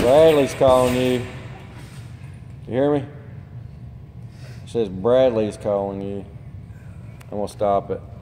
Bradley's calling you. You hear me? It says Bradley's calling you. I'm gonna stop it.